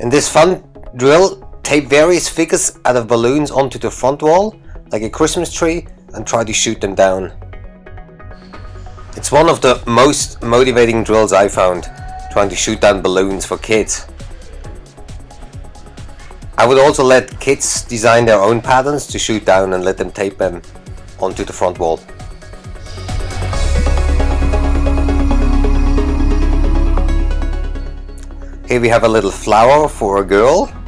In this fun drill, tape various figures out of balloons onto the front wall, like a Christmas tree, and try to shoot them down. It's one of the most motivating drills I found, trying to shoot down balloons for kids. I would also let kids design their own patterns to shoot down and let them tape them onto the front wall. Here we have a little flower for a girl.